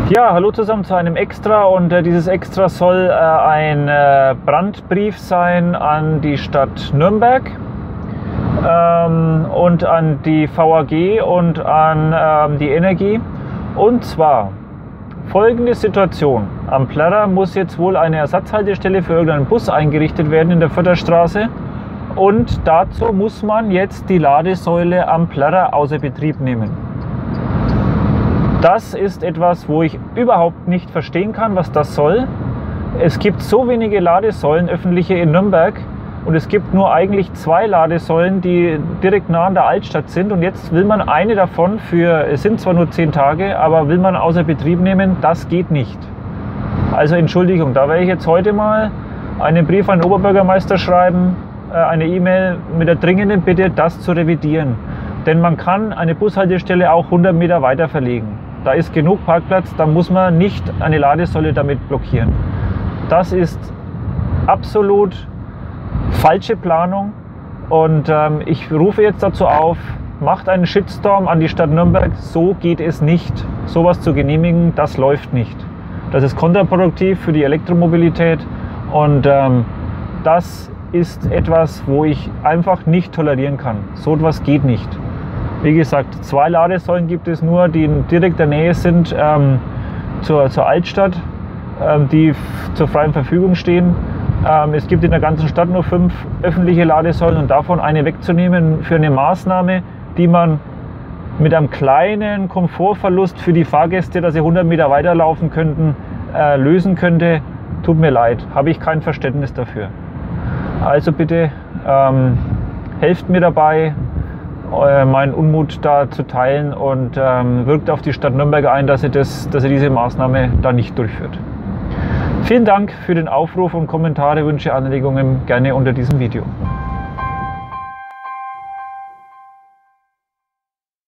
Ja, hallo zusammen zu einem Extra, und dieses Extra soll ein Brandbrief sein an die Stadt Nürnberg und an die VAG und an die Energie. Und zwar folgende Situation: Am Plärrer muss jetzt wohl eine Ersatzhaltestelle für irgendeinen Bus eingerichtet werden in der Förderstraße, und dazu muss man jetzt die Ladesäule am Plärrer außer Betrieb nehmen. Das ist etwas, wo ich überhaupt nicht verstehen kann, was das soll. Es gibt so wenige Ladesäulen, öffentliche, in Nürnberg, und es gibt nur eigentlich 2 Ladesäulen, die direkt nah an der Altstadt sind, und jetzt will man eine davon es sind zwar nur 10 Tage, aber will man außer Betrieb nehmen. Das geht nicht. Also Entschuldigung, da werde ich jetzt heute mal einen Brief an den Oberbürgermeister schreiben, eine E-Mail mit der dringenden Bitte, das zu revidieren. Denn man kann eine Bushaltestelle auch 100 Meter weiter verlegen. Da ist genug Parkplatz, da muss man nicht eine Ladesäule damit blockieren. Das ist absolut falsche Planung, und ich rufe jetzt dazu auf, macht einen Shitstorm an die Stadt Nürnberg. So geht es nicht. Sowas zu genehmigen, das läuft nicht. Das ist kontraproduktiv für die Elektromobilität, und das ist etwas, wo ich einfach nicht tolerieren kann. So etwas geht nicht. Wie gesagt, 2 Ladesäulen gibt es nur, die in direkter Nähe sind zur Altstadt, die zur freien Verfügung stehen. Es gibt in der ganzen Stadt nur 5 öffentliche Ladesäulen, und davon eine wegzunehmen für eine Maßnahme, die man mit einem kleinen Komfortverlust für die Fahrgäste, dass sie 100 Meter weiterlaufen könnten, lösen könnte, tut mir leid, habe ich kein Verständnis dafür. Also bitte helft mir dabei, meinen Unmut da zu teilen, und wirkt auf die Stadt Nürnberg ein, dass sie diese Maßnahme da nicht durchführt. Vielen Dank für den Aufruf, und Kommentare, Wünsche, Anregungen gerne unter diesem Video.